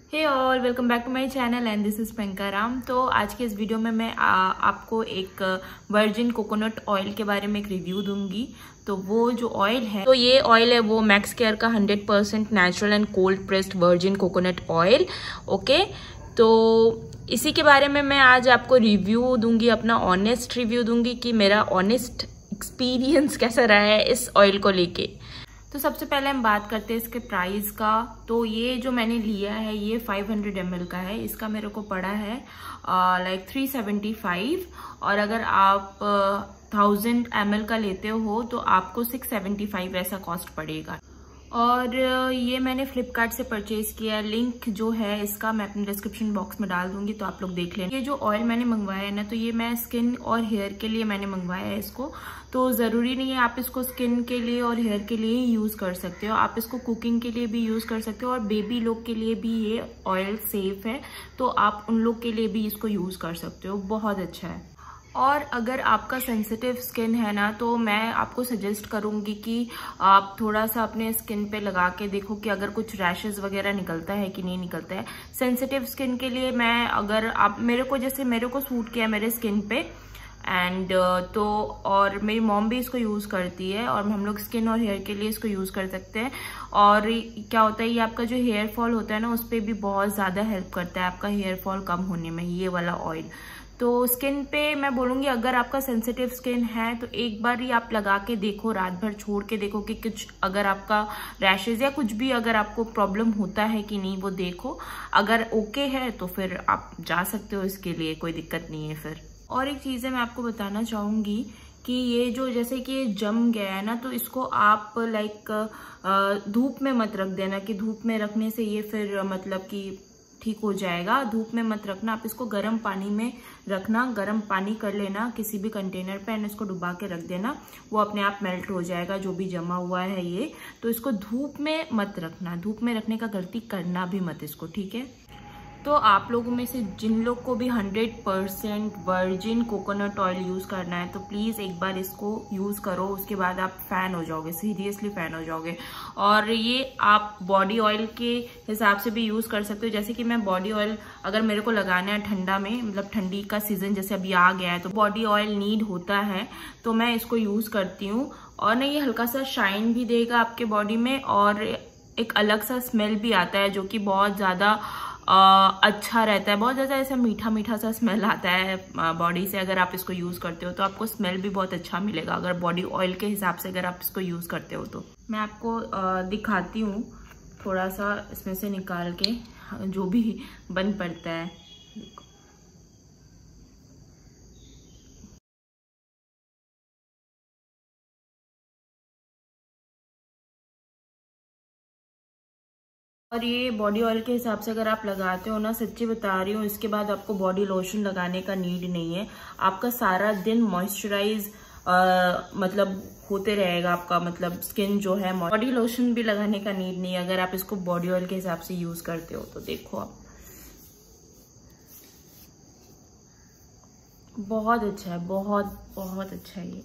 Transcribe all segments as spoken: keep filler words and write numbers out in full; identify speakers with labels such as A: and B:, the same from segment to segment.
A: Hey all, welcome back to my channel and this is Priyanka Ram. तो आज के इस वीडियो में मैं आ, आपको एक वर्जिन कोकोनट ऑयल के बारे में एक रिव्यू दूंगी। तो वो जो ऑयल है, तो ये ऑयल है वो मैक्स केयर का hundred percent natural and cold pressed virgin coconut oil. Okay, तो इसी के बारे में मैं आज आपको रिव्यू दूंगी, अपना ऑनेस्ट रिव्यू दूंगी कि मेरा ऑनेस्ट एक्सपीरियंस कैसा रहा है इस ऑयल को लेके। तो सबसे पहले हम बात करते हैं इसके प्राइस का। तो ये जो मैंने लिया है ये फाइव हंड्रेड एम एल का है। इसका मेरे को पड़ा है लाइक थ्री सेवेंटी फाइव, और अगर आप थाउजेंड एम एल का लेते हो तो आपको सिक्स सेवेंटी फाइव ऐसा कॉस्ट पड़ेगा। और ये मैंने फ्लिपकार्ट से परचेज किया है। लिंक जो है इसका मैं अपने डिस्क्रिप्शन बॉक्स में डाल दूंगी, तो आप लोग देख लें। ये जो ऑयल मैंने मंगवाया है ना, तो ये मैं स्किन और हेयर के लिए मैंने मंगवाया है इसको। तो ज़रूरी नहीं है आप इसको स्किन के लिए और हेयर के लिए ही यूज़ कर सकते हो, आप इसको कुकिंग के लिए भी यूज़ कर सकते हो, और बेबी लोग के लिए भी ये ऑयल सेफ है, तो आप उन लोग के लिए भी इसको यूज़ कर सकते हो। बहुत अच्छा है। और अगर आपका सेंसिटिव स्किन है ना, तो मैं आपको सजेस्ट करूंगी कि आप थोड़ा सा अपने स्किन पे लगा के देखो कि अगर कुछ रैशेस वगैरह निकलता है कि नहीं निकलता है। सेंसिटिव स्किन के लिए मैं, अगर आप मेरे को, जैसे मेरे को सूट किया मेरे स्किन पे एंड तो, और मेरी मॉम भी इसको यूज़ करती है, और हम लोग स्किन और हेयर के लिए इसको यूज़ कर सकते हैं। और क्या होता है, ये आपका जो हेयर फॉल होता है ना, उस पर भी बहुत ज़्यादा हेल्प करता है आपका हेयर फॉल कम होने में, ये वाला ऑयल। तो स्किन पे मैं बोलूँगी, अगर आपका सेंसिटिव स्किन है तो एक बार ही आप लगा के देखो, रात भर छोड़ के देखो कि कुछ अगर आपका रैशेज या कुछ भी अगर आपको प्रॉब्लम होता है कि नहीं, वो देखो। अगर ओके है तो फिर आप जा सकते हो इसके लिए, कोई दिक्कत नहीं है फिर। और एक चीज़ है मैं आपको बताना चाहूँगी कि ये जो, जैसे कि जम गया है ना, तो इसको आप लाइक धूप में मत रख देना कि धूप में रखने से ये फिर मतलब कि ठीक हो जाएगा। धूप में मत रखना, आप इसको गर्म पानी में रखना, गर्म पानी कर लेना किसी भी कंटेनर पे, एंड इसको डुबा के रख देना, वो अपने आप मेल्ट हो जाएगा जो भी जमा हुआ है ये। तो इसको धूप में मत रखना, धूप में रखने का गलती करना भी मत इसको, ठीक है। तो आप लोगों में से जिन लोग को भी hundred percent virgin coconut oil use करना है, तो प्लीज़ एक बार इसको यूज़ करो, उसके बाद आप फ़ैन हो जाओगे, सीरियसली फ़ैन हो जाओगे। और ये आप बॉडी ऑयल के हिसाब से भी यूज़ कर सकते हो। जैसे कि मैं बॉडी ऑयल अगर मेरे को लगाना है ठंडा में, मतलब ठंडी का सीज़न जैसे अभी आ गया है, तो बॉडी ऑयल नीड होता है, तो मैं इसको यूज़ करती हूँ। और ना ये हल्का सा शाइन भी देगा आपके बॉडी में, और एक अलग सा स्मेल भी आता है जो कि बहुत ज़्यादा Uh, अच्छा रहता है। बहुत ज़्यादा ऐसा मीठा मीठा सा स्मेल आता है बॉडी से। अगर आप इसको यूज़ करते हो तो आपको स्मेल भी बहुत अच्छा मिलेगा, अगर बॉडी ऑयल के हिसाब से अगर आप इसको यूज़ करते हो तो। मैं आपको uh, दिखाती हूँ थोड़ा सा इसमें से निकाल के जो भी बन पड़ता है। और ये बॉडी ऑयल के हिसाब से अगर आप लगाते हो ना, सच्ची बता रही हूँ, इसके बाद आपको बॉडी लोशन लगाने का नीड नहीं है। आपका सारा दिन मॉइस्चराइज मतलब होते रहेगा आपका, मतलब स्किन जो है। बॉडी लोशन भी लगाने का नीड नहीं है अगर आप इसको बॉडी ऑयल के हिसाब से यूज करते हो। तो देखो आप, बहुत अच्छा है, बहुत बहुत अच्छा है ये।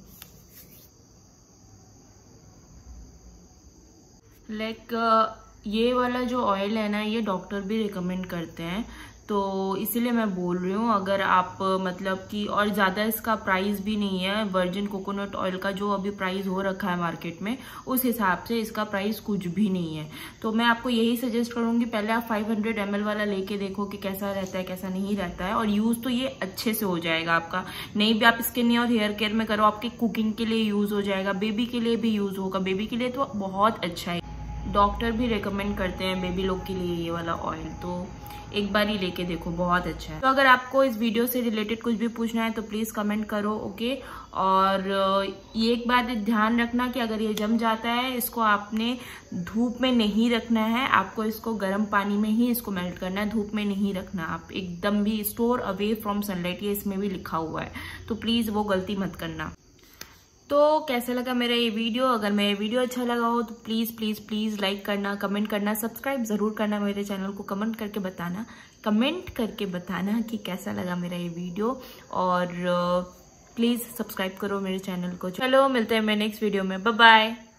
A: लाइक like, ये वाला जो ऑयल है ना, ये डॉक्टर भी रिकमेंड करते हैं, तो इसीलिए मैं बोल रही हूँ। अगर आप मतलब कि, और ज़्यादा इसका प्राइस भी नहीं है, वर्जिन कोकोनट ऑयल का जो अभी प्राइस हो रखा है मार्केट में, उस हिसाब से इसका प्राइस कुछ भी नहीं है। तो मैं आपको यही सजेस्ट करूँगी, पहले आप फाइव हंड्रेड एम एल वाला लेके देखो कि कैसा रहता है कैसा नहीं रहता है, और यूज़ तो ये अच्छे से हो जाएगा आपका। नहीं भी आप स्किन और हेयर केयर में करो, आपके कुकिंग के लिए यूज़ हो जाएगा, बेबी के लिए भी यूज़ होगा। बेबी के लिए तो बहुत अच्छा है, डॉक्टर भी रेकमेंड करते हैं बेबी लोग के लिए ये वाला ऑयल। तो एक बार ही लेके देखो, बहुत अच्छा है। तो अगर आपको इस वीडियो से रिलेटेड कुछ भी पूछना है तो प्लीज़ कमेंट करो, ओके। और ये एक बात ध्यान रखना कि अगर ये जम जाता है, इसको आपने धूप में नहीं रखना है, आपको इसको गर्म पानी में ही इसको मेल्ट करना है, धूप में नहीं रखना आप एकदम भी। स्टोर अवे फ्रॉम सनलाइट, ये इसमें भी लिखा हुआ है, तो प्लीज़ वो गलती मत करना। तो कैसा लगा मेरा ये वीडियो? अगर मेरा वीडियो अच्छा लगा हो तो प्लीज़ प्लीज़ प्लीज़ लाइक करना, कमेंट करना, सब्सक्राइब ज़रूर करना मेरे चैनल को। कमेंट करके बताना कमेंट करके बताना कि कैसा लगा मेरा ये वीडियो, और प्लीज़ सब्सक्राइब करो मेरे चैनल को। चलो मिलते हैं मैं नेक्स्ट वीडियो में, बाय बाय।